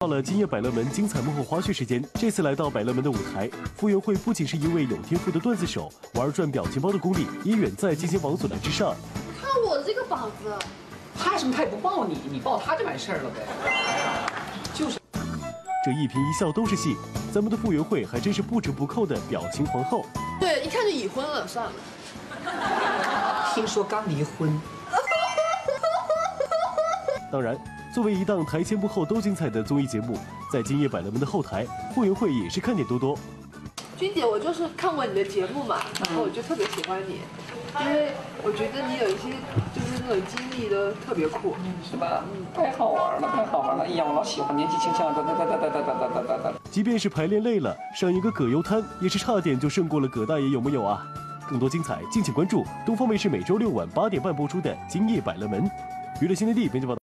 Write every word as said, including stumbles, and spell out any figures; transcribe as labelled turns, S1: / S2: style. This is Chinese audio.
S1: 到了今夜百乐门精彩幕后花絮时间，这次来到百乐门的舞台，傅园慧不仅是一位有天赋的段子手，玩转表情包的功力也远在金星王祖蓝之上。
S2: 看我的这个膀子，
S3: 怕什么？他也不抱你，你抱他就完事儿了呗。就是，
S1: 这一颦一笑都是戏，咱们的傅园慧还真是不折不扣的表情皇后。
S2: 对，一看就已婚了，算了。
S3: 听说刚离婚。
S1: 当然。 作为一档台前幕后都精彩的综艺节目，在今夜百乐门的后台，傅园慧也是看点多多。
S2: 君姐，我就是看过你的节目嘛，然后我就特别喜欢你，因为我觉得你有一些就是那种经历都特别酷，
S3: 是吧？嗯，太好玩了，太好玩了！哎呀，我老喜欢年纪轻轻的，哒哒哒哒哒哒哒哒哒哒。
S1: 即便是排练累了，上一个葛优瘫也是差点就胜过了葛大爷，有没有啊？更多精彩，敬请关注东方卫视每周六晚八点半播出的《今夜百乐门》。娱乐新天地编辑报道。